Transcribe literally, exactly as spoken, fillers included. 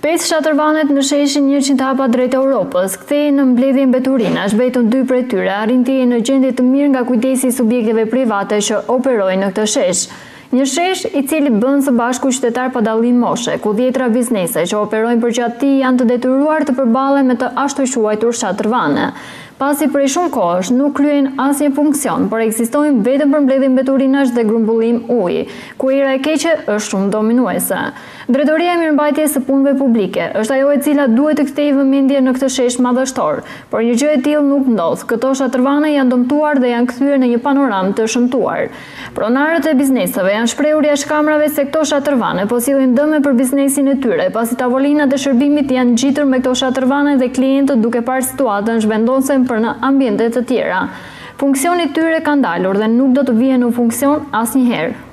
Pesë shatërvanet në sheshin njëqind Hapa Drejt Europës kthehej në mbledhjen mbeturinash, betën dy prej tyre arrin të jenë në gjendje të mirë nga kujdesi i subjekteve private që operojnë në këtë shesh. Një shesh i cili bën së bashku qytetar pa dallim moshe, ku dhjetra biznese që operojnë përgjatë tij janë të detyruar të përballen me të ashtu quajtur shatërvane. Pasi prej shumë kohësh nuk kryen asnjë funksion, por ekzistojnë vetëm për mbledhje mbeturinash dhe grumbullim uji, ku era e keqe është shumë dominuese. Drejtoria e Mirëmbajtjes së Punëve Publike është ajo e cila duhet të kthejë vëmendje në këtë shesh madhështor, por një gjë e tillë nuk ndodh. Këto shatërvane janë dëmtuar dhe janë kthyer në një panoramë të shëmtuar. Pronarët e bizneseve janë shprehur jashtë kamrave se këto shatërvane po sillin dëme për biznesin e tyre, pasi tavolinat e shërbimit janë ngjitur me këto shatërvane dhe klientët duke parë situatën zhvendosen për në ambiente të tjera. Funksioni i tyre ka ndalur dhe nuk do të vijë në funksion asnjëherë.